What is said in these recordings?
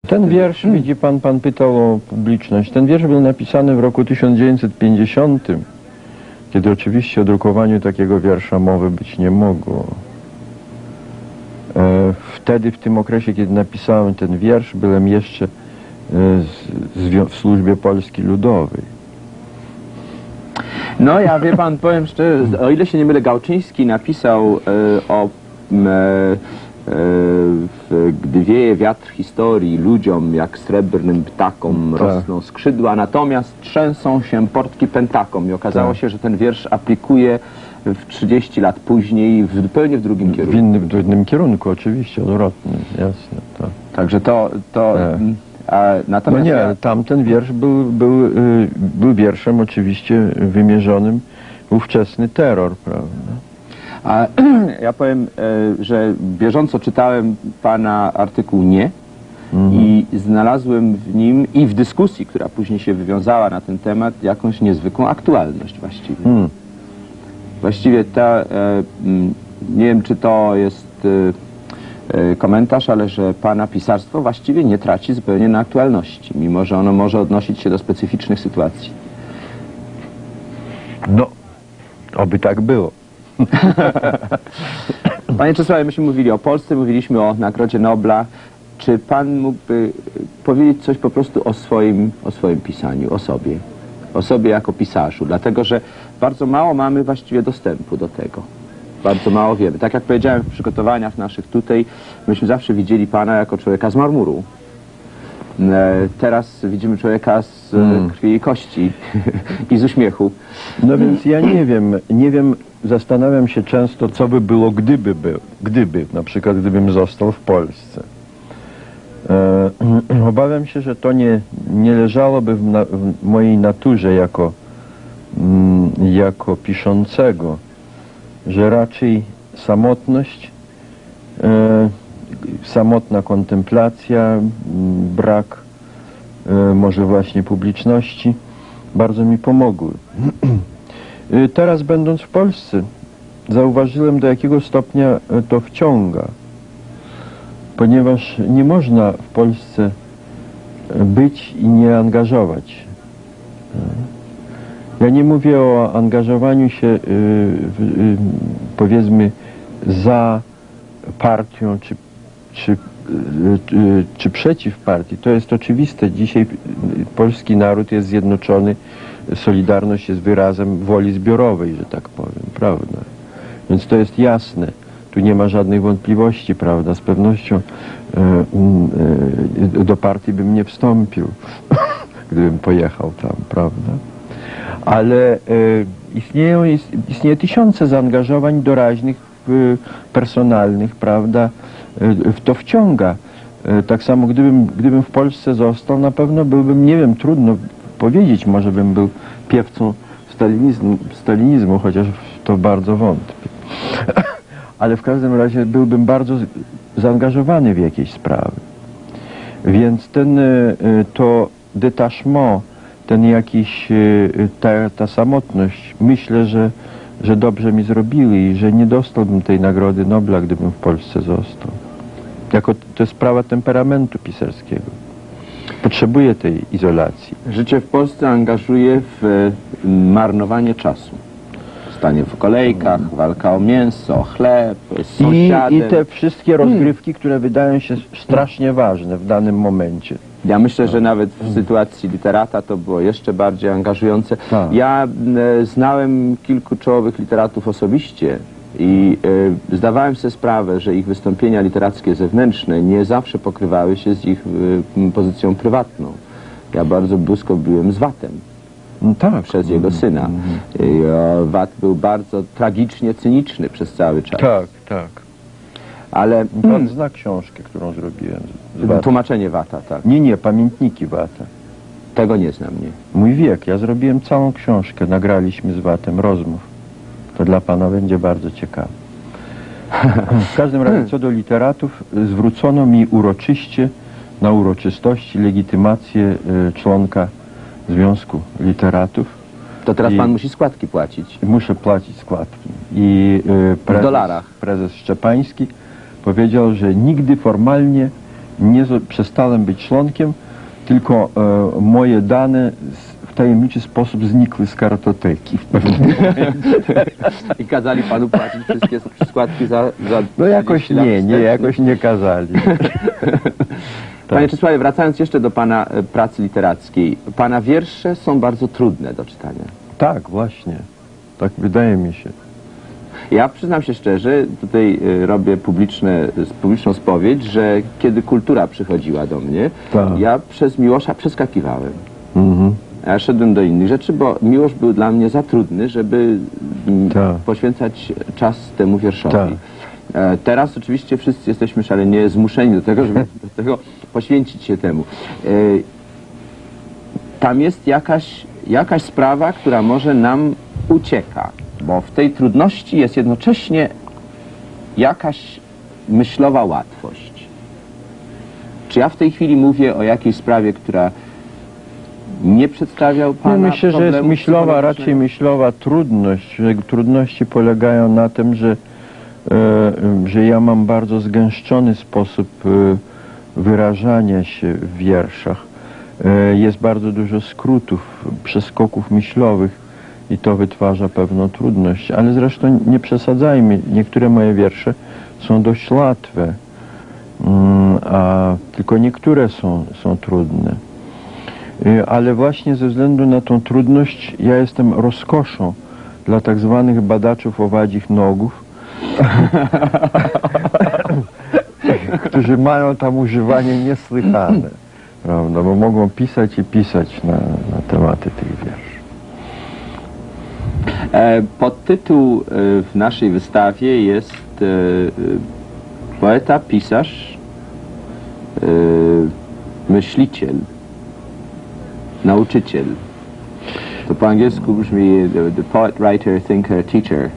Ten wiersz, widzi pan, pan pytał o publiczność. Ten wiersz był napisany w roku 1950, kiedy oczywiście o drukowaniu takiego wiersza mowy być nie mogło. Wtedy, w tym okresie, kiedy napisałem ten wiersz, byłem jeszcze w służbie Polski Ludowej. No ja, wie pan, powiem szczerze, o ile się nie mylę, Gałczyński napisał gdy wieje wiatr historii, ludziom jak srebrnym ptakom rosną skrzydła, natomiast trzęsą się portki pentakom. I okazało się, że ten wiersz aplikuje w 30 lat później zupełnie w drugim kierunku. W innym kierunku, oczywiście, odwrotnym, jasne. Tak. Także natomiast no nie, tamten wiersz był wierszem oczywiście wymierzonym w ówczesny terror, prawda? A ja powiem, że bieżąco czytałem pana artykuł "Nie" i znalazłem w nim i w dyskusji, która później się wywiązała na ten temat, jakąś niezwykłą aktualność właściwie. Właściwie nie wiem, czy to jest komentarz, ale że pana pisarstwo właściwie nie traci zupełnie na aktualności, mimo że ono może odnosić się do specyficznych sytuacji. No, oby tak było. Panie Czesławie, myśmy mówili o Polsce, mówiliśmy o Nagrodzie Nobla. Czy pan mógłby powiedzieć coś po prostu o swoim pisaniu, o sobie jako pisarzu? Dlatego, że bardzo mało mamy właściwie dostępu do tego. Bardzo mało wiemy. Tak jak powiedziałem w przygotowaniach naszych tutaj, myśmy zawsze widzieli pana jako człowieka z marmuru. Teraz widzimy człowieka z krwi i kości i z uśmiechu. No więc ja nie wiem, zastanawiam się często, co by było, gdyby, na przykład gdybym został w Polsce. Obawiam się, że to nie leżałoby w mojej naturze jako piszącego, że raczej samotność, samotna kontemplacja, brak może właśnie publiczności bardzo mi pomogły. Teraz, będąc w Polsce, zauważyłem, do jakiego stopnia to wciąga, ponieważ nie można w Polsce być i nie angażować. Ja nie mówię o angażowaniu się, powiedzmy, za partią czy przeciw partii. To jest oczywiste. Dzisiaj polski naród jest zjednoczony, solidarność jest wyrazem woli zbiorowej, że tak powiem, prawda? Więc to jest jasne. Tu nie ma żadnych wątpliwości, prawda? Z pewnością do partii bym nie wstąpił, gdybym pojechał tam, prawda? Ale istnieje tysiące zaangażowań doraźnych, personalnych, prawda? To wciąga. Tak samo gdybym w Polsce został, na pewno byłbym, nie wiem, trudno powiedzieć, może bym był piewcą stalinizmu, chociaż w to bardzo wątpię. Ale w każdym razie byłbym bardzo zaangażowany w jakieś sprawy. Więc to detachement, ta samotność, myślę, że dobrze mi zrobiły i że nie dostałbym tej Nagrody Nobla, gdybym w Polsce został. To jest sprawa temperamentu pisarskiego. Potrzebuję tej izolacji. Życie w Polsce angażuje w marnowanie czasu. Stanie w kolejkach, walka o mięso, chleb, z sąsiadem. I te wszystkie rozgrywki, które wydają się strasznie ważne w danym momencie. Ja myślę, że nawet w sytuacji literata to było jeszcze bardziej angażujące. Tak. Ja znałem kilku czołowych literatów osobiście i zdawałem sobie sprawę, że ich wystąpienia literackie zewnętrzne nie zawsze pokrywały się z ich pozycją prywatną. Ja bardzo blisko byłem z Watem. Tak. Przez jego syna. Wat był bardzo tragicznie cyniczny przez cały czas. Tak, tak. Ale Pan zna książkę, którą zrobiłem z Wata. Tłumaczenie Wata, tak. Nie, pamiętniki Wata. Tego nie znam, nie. Mój wiek, ja zrobiłem całą książkę, nagraliśmy z Watem rozmów. To dla pana będzie bardzo ciekawe. W każdym razie, co do literatów, zwrócono mi uroczyście, na uroczystości, legitymację członka Związku Literatów. To teraz pan musi składki płacić. Muszę płacić składki. I w dolarach. Prezes Szczepański powiedział, że nigdy formalnie przestałem być członkiem, tylko moje dane w tajemniczy sposób znikły z kartoteki w pewnym momencie. I kazali panu płacić wszystkie składki za No jakoś 30 lat nie, wstecz? jakoś nie kazali. Panie Czesławie, wracając jeszcze do pana pracy literackiej. Pana wiersze są bardzo trudne do czytania. Tak, właśnie. Tak wydaje mi się. Ja przyznam się szczerze, tutaj robię publiczną spowiedź, że kiedy Kultura przychodziła do mnie, Tak. ja przez Miłosza przeskakiwałem. Mhm. Ja szedłem do innych rzeczy, bo Miłosz był dla mnie za trudny, żeby Tak. poświęcać czas temu wierszowi. Tak. Teraz oczywiście wszyscy jesteśmy szalenie zmuszeni do tego, żeby do tego poświęcić się temu. Tam jest jakaś sprawa, która może nam ucieka, bo w tej trudności jest jednocześnie jakaś myślowa łatwość. Czy ja w tej chwili mówię o jakiejś sprawie, która nie przedstawiał pana Myślę, że jest problemu myślowa, raczej psychologicznego? myślowa trudność, że trudności polegają na tym, że ja mam bardzo zgęszczony sposób wyrażania się w wierszach. Jest bardzo dużo skrótów, przeskoków myślowych i to wytwarza pewną trudność. Ale zresztą nie przesadzajmy, niektóre moje wiersze są dość łatwe, a tylko niektóre są trudne. Ale właśnie ze względu na tą trudność ja jestem rozkoszą dla tak zwanych badaczów owadzich nogów, którzy mają tam używanie niesłychane, prawda, bo mogą pisać i pisać na tematy tych wierszy. Podtytuł w naszej wystawie jest poeta, pisarz, myśliciel, nauczyciel. To po angielsku brzmi the poet, writer, thinker, teacher.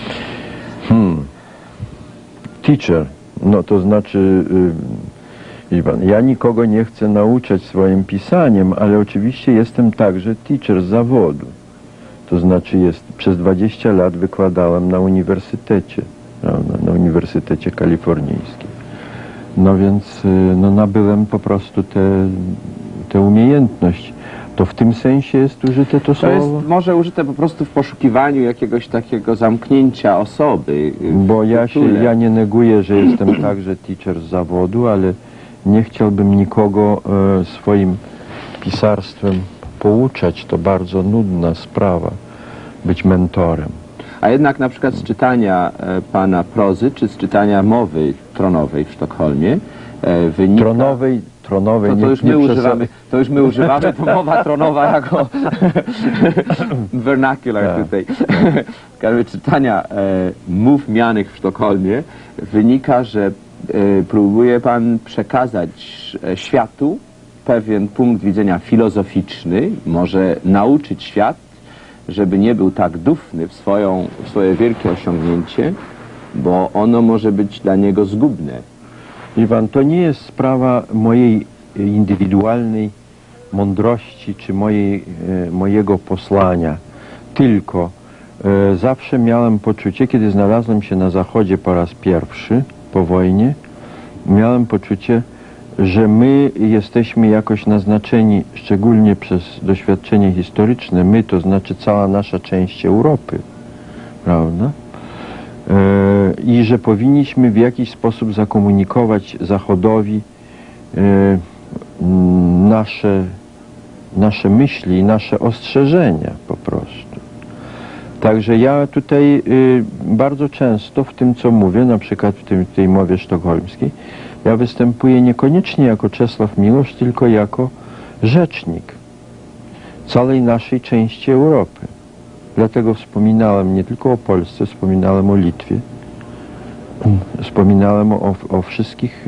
Teacher, no to znaczy, ja nikogo nie chcę nauczać swoim pisaniem, ale oczywiście jestem także teacher z zawodu. To znaczy przez 20 lat wykładałem na uniwersytecie, prawda, na Uniwersytecie Kalifornijskim. No więc nabyłem po prostu tę umiejętność. To w tym sensie jest użyte to To słowo? jest może użyte po prostu w poszukiwaniu jakiegoś takiego zamknięcia osoby. Bo w tytule. ja nie neguję, że jestem także teacher z zawodu, ale nie chciałbym nikogo swoim pisarstwem pouczać. To bardzo nudna sprawa, być mentorem. A jednak na przykład z czytania pana prozy, czy z czytania mowy tronowej w Sztokholmie wynika... Tronowej To już my używamy, to mowa tronowa jako vernacular Tak. tutaj. W każdym razie czytania mów mianych w Sztokholmie wynika, że próbuje pan przekazać światu pewien punkt widzenia filozoficzny, może nauczyć świat, żeby nie był tak dufny w swoje wielkie osiągnięcie, bo ono może być dla niego zgubne. Iwan, to nie jest sprawa mojej indywidualnej mądrości czy mojego posłania, tylko zawsze miałem poczucie, kiedy znalazłem się na Zachodzie po raz pierwszy po wojnie, miałem poczucie, że my jesteśmy jakoś naznaczeni, szczególnie przez doświadczenie historyczne, my to znaczy cała nasza część Europy, prawda? I że powinniśmy w jakiś sposób zakomunikować Zachodowi nasze myśli i nasze ostrzeżenia po prostu. Także ja tutaj bardzo często w tym, co mówię, na przykład w tej mowie sztokholmskiej, ja występuję niekoniecznie jako Czesław Miłosz, tylko jako rzecznik całej naszej części Europy. Dlatego wspominałem nie tylko o Polsce, wspominałem o Litwie, wspominałem o wszystkich,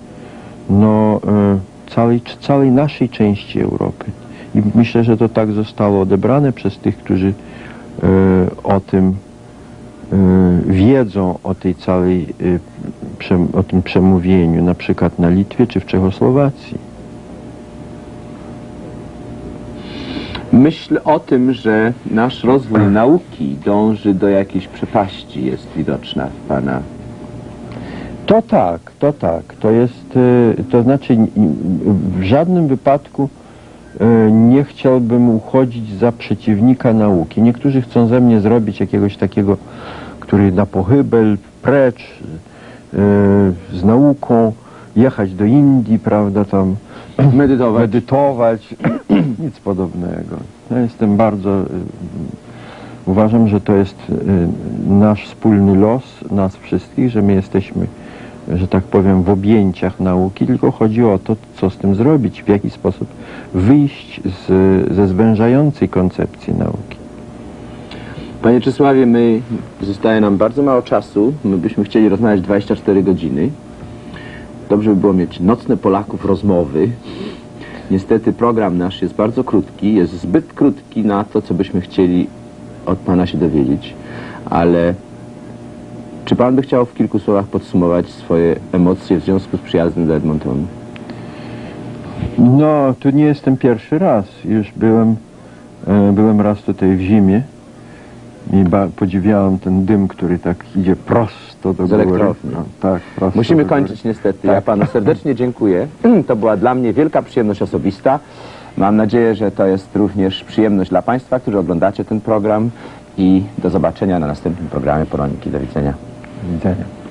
całej naszej części Europy. I myślę, że to tak zostało odebrane przez tych, którzy o tym wiedzą, o tej całej, o tym przemówieniu, na przykład na Litwie czy w Czechosłowacji. Myśl o tym, że nasz rozwój nauki dąży do jakiejś przepaści, jest widoczna w pana To tak, to tak. To jest, to znaczy w żadnym wypadku nie chciałbym uchodzić za przeciwnika nauki. Niektórzy chcą ze mnie zrobić jakiegoś takiego, który na pochybel, precz z nauką, jechać do Indii, prawda, tam medytować. Nic podobnego. Ja jestem bardzo, uważam, że to jest nasz wspólny los, nas wszystkich, że my jesteśmy, że tak powiem, w objęciach nauki, tylko chodzi o to, co z tym zrobić, w jaki sposób wyjść ze zwężającej koncepcji nauki. Panie Czesławie, zostaje nam bardzo mało czasu. My byśmy chcieli rozmawiać 24 godziny. Dobrze by było mieć nocne Polaków rozmowy. Niestety program nasz jest bardzo krótki, jest zbyt krótki na to, co byśmy chcieli od Pana się dowiedzieć. Ale czy Pan by chciał w kilku słowach podsumować swoje emocje w związku z przyjazdem do Edmontonu? No, tu nie jestem pierwszy raz. Już byłem raz tutaj w zimie i podziwiałem ten dym, który tak idzie prosto do Z góry. elektrowni. No, tak, prosto Musimy do góry. kończyć niestety. Tak. Ja Panu serdecznie dziękuję. To była dla mnie wielka przyjemność osobista. Mam nadzieję, że to jest również przyjemność dla Państwa, którzy oglądacie ten program i do zobaczenia na następnym programie Poroniki. Do widzenia. Do widzenia.